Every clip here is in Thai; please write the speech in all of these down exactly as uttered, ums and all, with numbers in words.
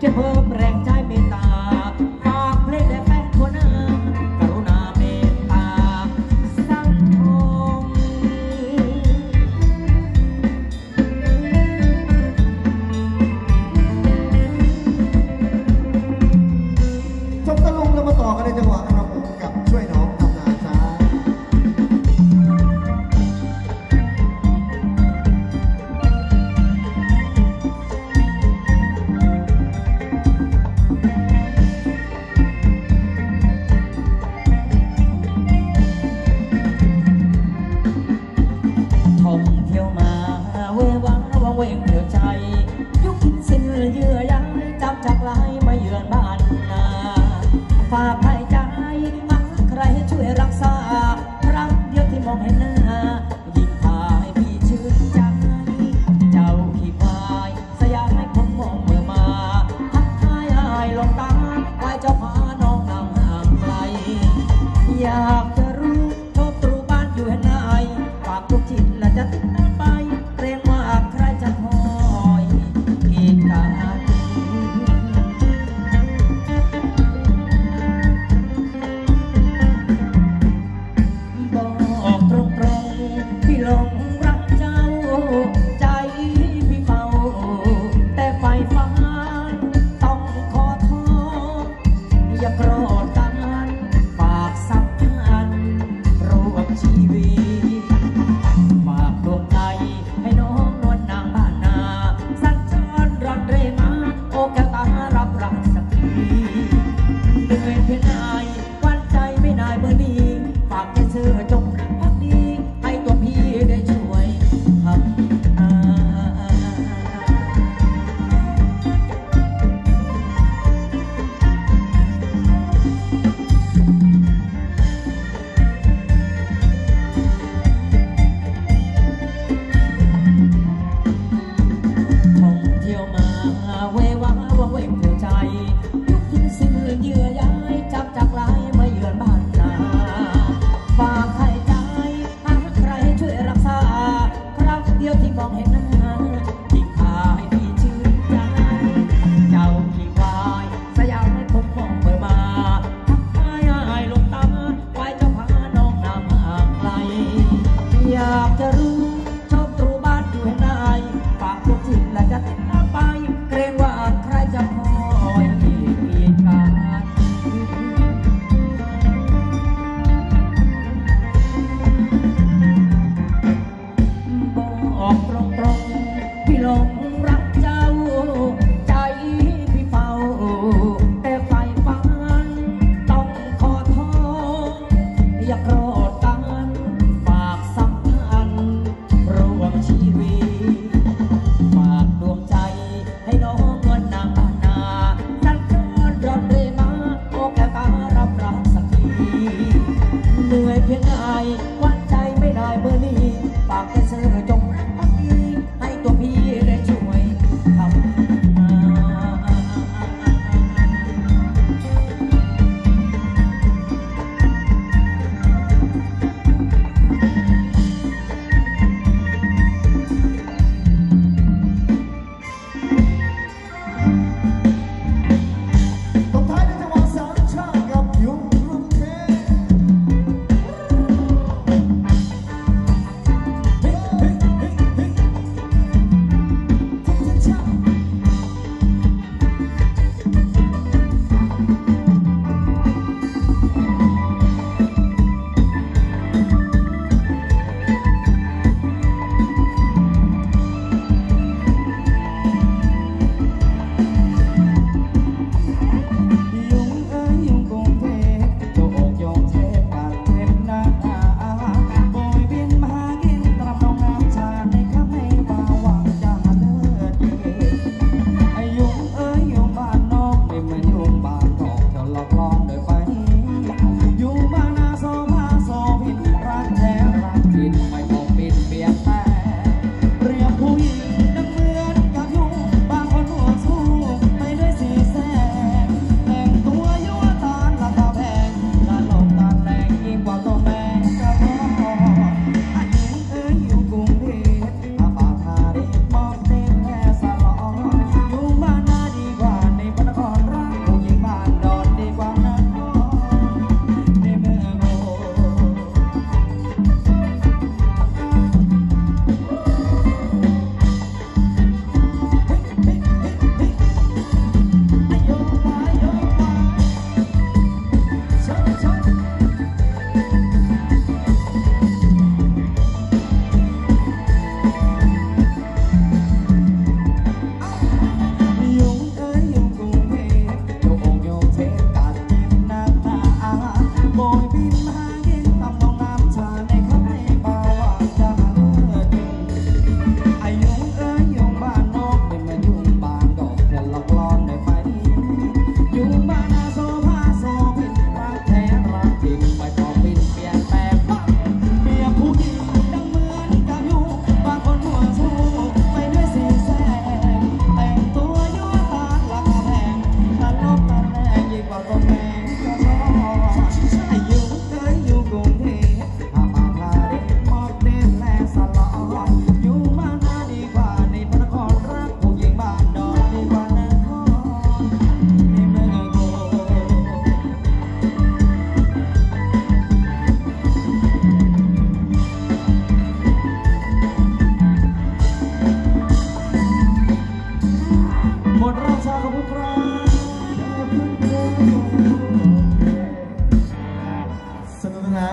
จะเพิ่มแรงใจเมตตาฝากเพลงและแฟนคนหนึ่งกรุณาเมตตาสังคมชมตะลุงเรามาต่อกันในจังหวะระบบกับช่วยน้องทำนาช้า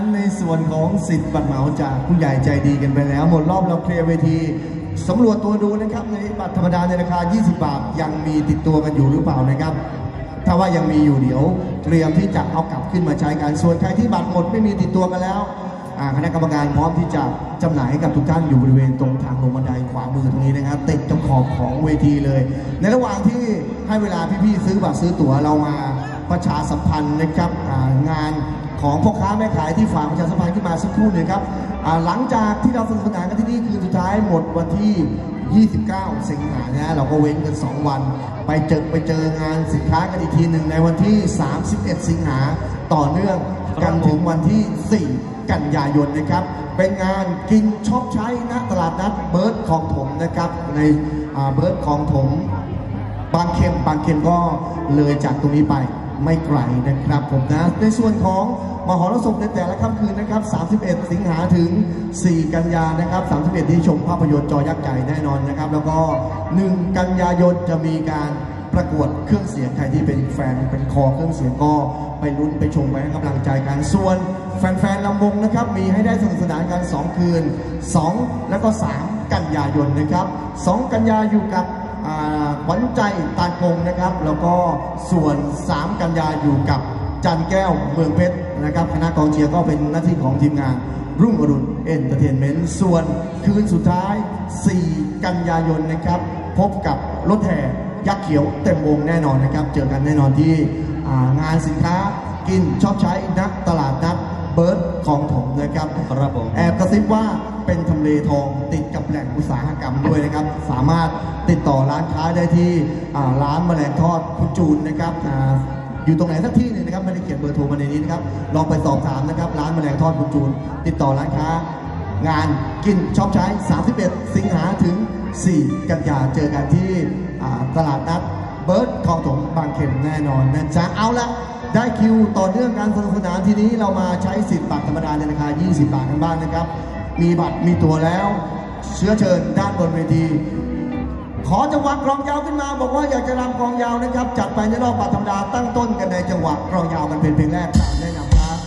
นั้นในส่วนของสิทธิ์บัตรเหมาจากผู้ใหญ่ใจดีกันไปแล้วหมดรอบเราเคลียร์เวทีสำรวจตัวดูนะครับในบัตรธรรมดาในราคายี่สิบบาทยังมีติดตัวกันอยู่หรือเปล่านะครับถ้าว่ายังมีอยู่เดี๋ยวเตรียมที่จะเอากลับขึ้นมาใช้กันส่วนใครที่บัตรหมดไม่มีติดตัวกันแล้วคณะกรรมการพร้อมที่จะจำหน่ายให้กับทุกท่านอยู่บริเวณตรงทางลงบันไดขวามือตรงนี้นะครับติดกับขอบของเวทีเลยในระหว่างที่ให้เวลาพี่ๆซื้อบัตรซื้อตั๋วเรามาประชาสัมพันธ์นะครับงานของพ่อค้าแม่ขายที่ฝากประชาสัมพันธ์ขึ้นมาสักครู่หนึ่งครับหลังจากที่เราสนุกสนานกันที่นี่คืนสุดท้ายหมดวันที่ยี่สิบเก้าสิงหานะเราก็เว้นกันสองวันไปเจอไปเจองานสินค้ากันอีกทีหนึ่งในวันที่สามสิบเอ็ดสิงหาต่อเนื่องกันถึงวันที่สี่กันยายนนะครับเป็นงานกินชอบใช้ณตลาดนัดเบิร์ดคลองถมนะครับในเบิร์ดคลองถมบางเข็มบางเข็มก็เลยจากตรงนี้ไปไม่ไกลนะครับผมนะในส่วนของมหรสพในแต่ละค่ำคืนนะครับสามสิบเอ็ดสิงหาถึงสี่กันยานะครับสามสิบเอ็ดที่ชมภาพยนตร์จอยักษ์ใหญ่แน่นอนนะครับแล้วก็หนึ่งกันยายนจะมีการประกวดเครื่องเสียงใครที่เป็นแฟนเป็นคอเครื่องเสียงก็ไปลุ้นไปชมไปให้กำลังใจกันส่วนแฟนๆลำวงนะครับมีให้ได้สนุกสนานกันสองคืนสองแล้วก็สามกันยายนนะครับสองกันยาอยู่กับขวัญใจตาคงนะครับแล้วก็ส่วนสามกันยาอยู่กับจันแก้วเมืองเพชรนะครับคณะกองเชียร์ก็เป็นหน้าที่ของทีมงานรุ่งอรุณเอนเตอร์เทนเมนต์ส่วนคืนสุดท้ายสี่กันยายนนะครับพบกับรถแห่ยักษ์เขียวเต็มวงแน่นอนนะครับเจอกันแน่นอนที่งานสินค้ากินชอบใช้นักตลาดนัดเบิร์ดของผมนะครับครับผมแอบกระซิบว่าเป็นทำเลทองติดกับแหล่งอุตสาหกรรมด้วยนะครับสามารถติดต่อร้านค้าได้ที่ร้านแมลงทอดคุณจูนนะครับอยู่ตรงไหนสักที่หนึ่งนะครับไม่ได้เขียนเบอร์โทรมาในนี้นะครับลองไปสอบถามนะครับร้านแมลงทอดคุณจูนติดต่อร้านค้างานกินชอบใช้สามสิบเอ็ดสิงหาถึงสี่กันยาเจอกันที่ตลาดนัดเบิร์ดคลองถมบางเข็มแน่นอนนะจ๊ะเอาละได้คิวต่อเนื่องการสนุกสนานทีนี้เรามาใช้สิทธิ์บัตรธรรมดาในราคายี่สิบบาทกันบ้างนะครับมีบัตรมีตั๋วแล้วเชื้อเชิญด้านบนเวทีขอจังหวะกลองยาวขึ้นมาบอกว่าอยากจะรำกลองยาวนะครับจัดไปในรอบบัตรธรรมดาตั้งต้นกันในจังหวะกลองยาวกันเป็นเพลงแรกตามแนะนำครับ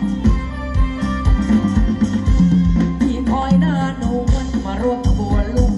รวมขบวนลูก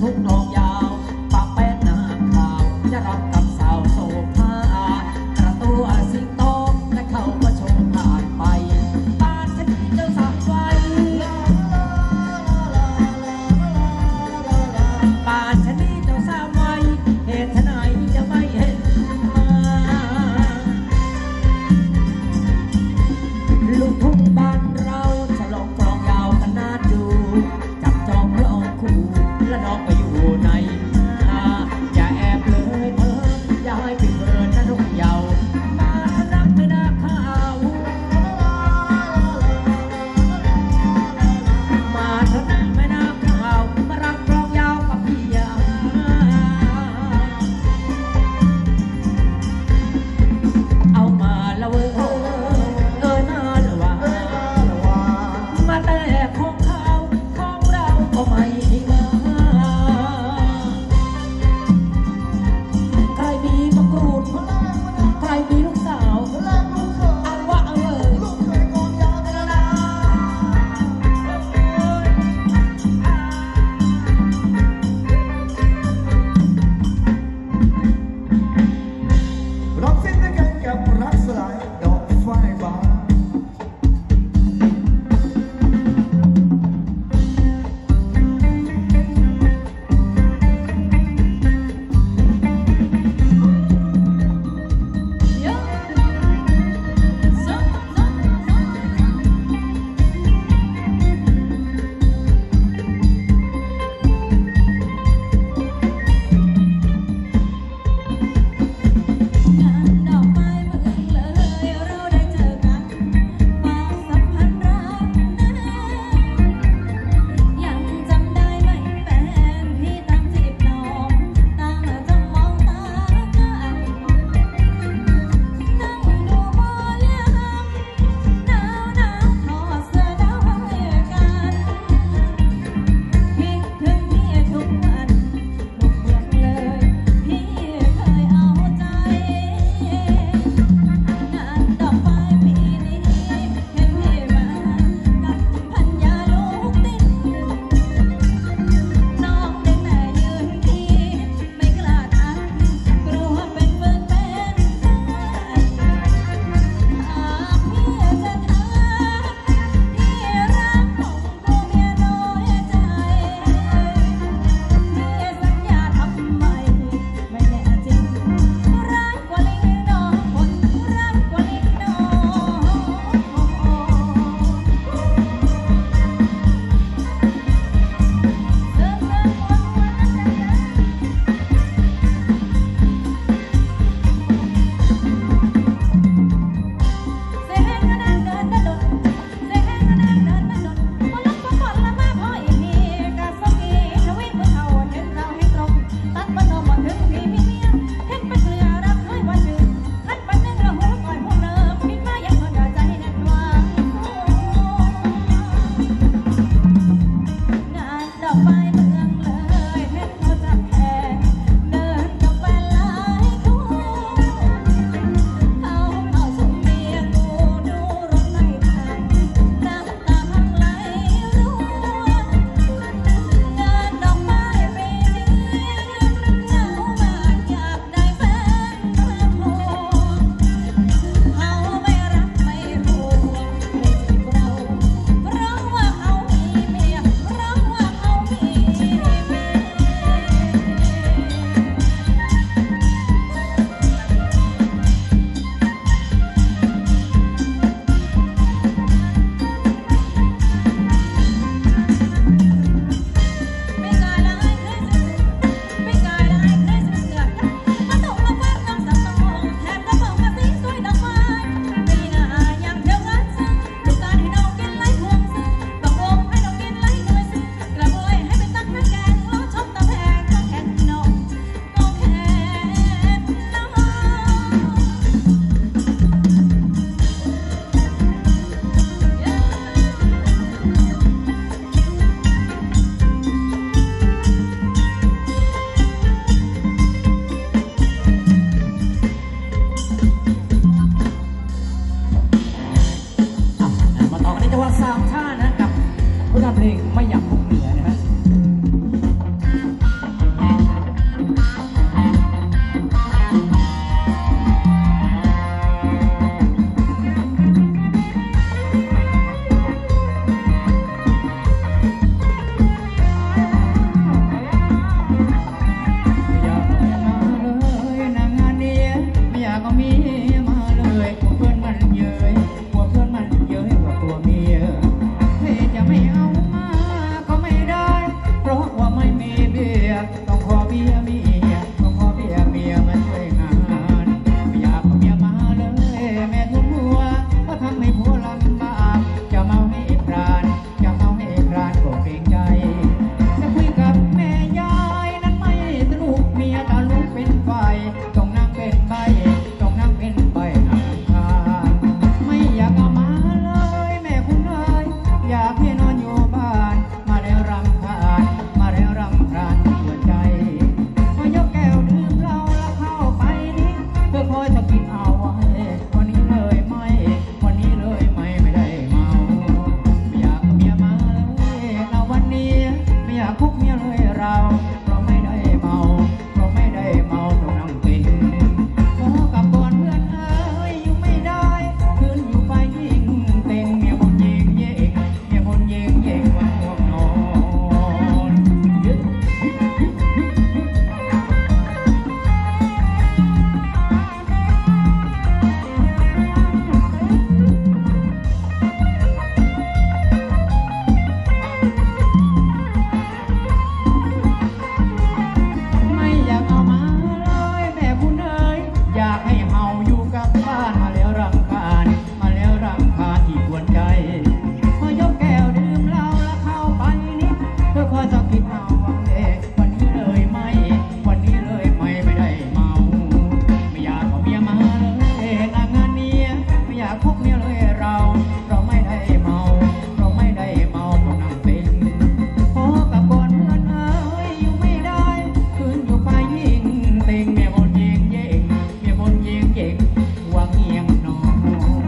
พกเมียเลยเราเราไม่ได้เมาเราไม่ได้เมาเพราะนั่งเป็นพอกับก่อนเพื่อนเอ้ยอยู่ไม่ได้คืนอยู่ไปยิงเต็งเมียบนยิงเย่งเมียบนยิงเย่งวางเงียงนอน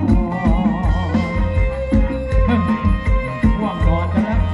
ว่างนอนกันแล้ว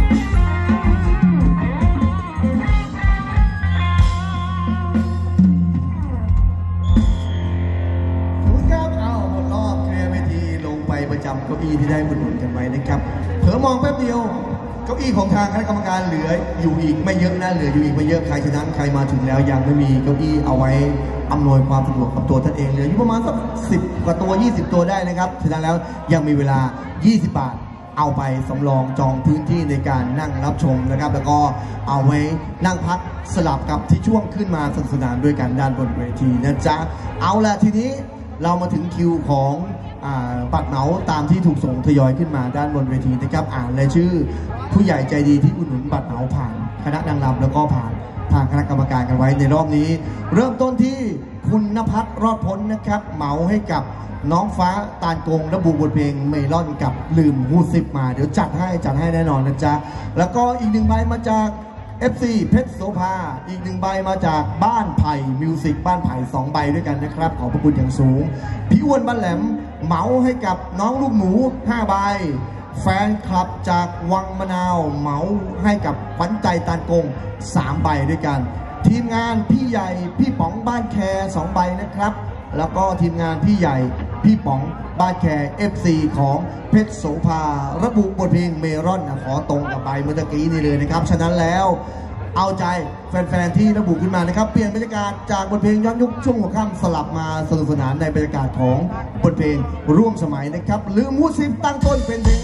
ประจำเก้าอี้ที่ได้บุญหนุนกันไว้นะครับเผลอมองแป๊บเดียวเก้าอี้ของทางคณะกรรมการเหลืออยู่อีกไม่เยอะนะเหลืออยู่อีกไม่เยอะใครฉะนั้นใครมาถึงแล้วยังไม่มีเก้าอี้เอาไว้อำนวยความสะดวกกับตัวท่านเองเหลืออยู่ประมาณสักสิบกว่าตัวยี่สิบตัวได้นะครับฉะนั้นแล้วยังมีเวลายี่สิบบาทเอาไปสำรองจองพื้นที่ในการนั่งรับชมนะครับแล้วก็เอาไว้นั่งพักสลับกับที่ช่วงขึ้นมาสนุกสนานด้วยกันด้านบนเวทีนะจ๊ะเอาละทีนี้เรามาถึงคิวของบัตรเหมาตามที่ถูกส่งทยอยขึ้นมาด้านบนเวทีนะครับอ่านรายชื่อผู้ใหญ่ใจดีที่อุดหนุนบัตรเหมาผ่านคณะนางรำแล้วก็ผ่านทางคณะกรรมการกันไว้ในรอบนี้เริ่มต้นที่คุณณภัทรรอดพ้นนะครับเหมาให้กับน้องฟ้าตาลกงระบุบทเพลงเมลอนกับลืมหูสิบมาเดี๋ยวจัดให้จัดให้แน่นอนนะจ๊ะแล้วก็อีกหนึ่งใบมาจาก เอฟ ซี เพชรโสภาอีกหนึ่งใบมาจากบ้านไผ่มิวสิกบ้านไผ่สองใบด้วยกันนะครับขอบพระคุณอย่างสูงพี่อ้วนบ้านแหลมเหมาให้กับน้องลูกหมูห้าใบแฟนคลับจากวังมะนาวเหมาให้กับขวัญใจตาลกงสามใบด้วยกันทีมงานพี่ใหญ่พี่ป๋องบ้านแคสองใบนะครับแล้วก็ทีมงานพี่ใหญ่พี่ป๋องบ้านแค เอฟ ซี ของเพชรโสภาระบุบทเพลงเมรอนขอตรงกับใบเมื่อกี้นี่เลยนะครับฉะนั้นแล้วเอาใจแฟนๆที่ระบุขึ้นมานะครับเปลี่ยนบรรยากาศจากบทเพลงย้อนยุคช่วงหัวค่ำสลับมาสนุกสนานในบรรยากาศของบทเพลงร่วมสมัยนะครับลืมมูสิบตั้งต้นเป็นเพลง